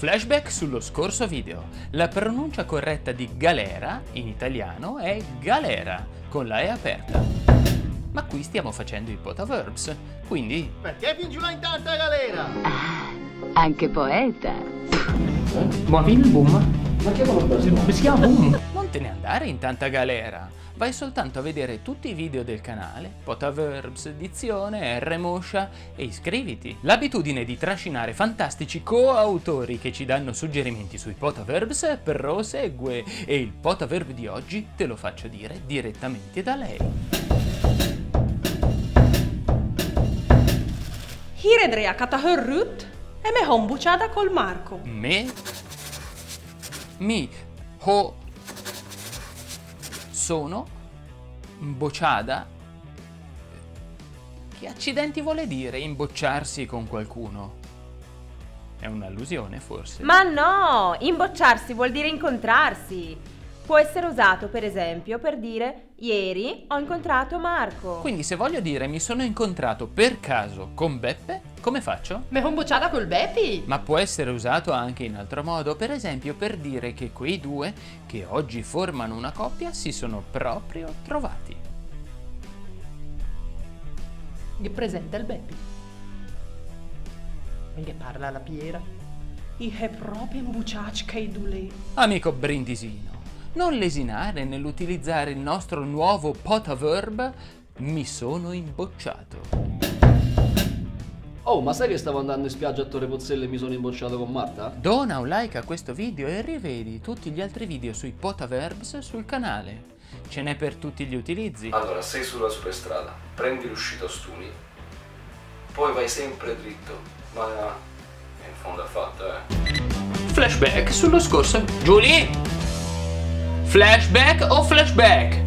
flashback sullo scorso video. La pronuncia corretta di galera in italiano è galera, con la E aperta. Ma qui stiamo facendo i potaverbs, quindi... Perché fin giù là in tanta galera? Anche poeta. Buon film, boom. Ma che si chiama boom? non te ne andare in tanta galera. Vai soltanto a vedere tutti i video del canale, Potaverbs, Dizione, R-Moscia e iscriviti. L'abitudine di trascinare fantastici coautori che ci danno suggerimenti sui Potaverbs prosegue e il Potaverb di oggi te lo faccio dire direttamente da lei. Híredre kata hörrut e me hombuchada col Marco. Sono bocciada. Che accidenti vuole dire imbocciarsi con qualcuno? È un'allusione forse? Ma no, imbocciarsi vuol dire incontrarsi. Può essere usato per esempio per dire ieri ho incontrato Marco. Quindi se voglio dire mi sono incontrato per caso con Beppe, come faccio? Me hombuchada col Beppi. Ma può essere usato anche in altro modo, per esempio per dire che quei due, che oggi formano una coppia, si sono proprio trovati. Che presenta il Beppi. Che parla la Piera. I he proprio imbuciac che dule. Amico Brindisino, non lesinare nell'utilizzare il nostro nuovo Potaverb mi sono imbocciato. Oh, ma sai che stavo andando in spiaggia a Torre Pozzelle e mi sono imbocciato con Marta? Dona un like a questo video e rivedi tutti gli altri video sui Potaverbs sul canale. Ce n'è per tutti gli utilizzi. Allora, sei sulla superstrada, prendi l'uscita Ostuni, poi vai sempre dritto, ma in fondo è fatta, Flashback sullo scorso... Giulia! Flashback o flashback?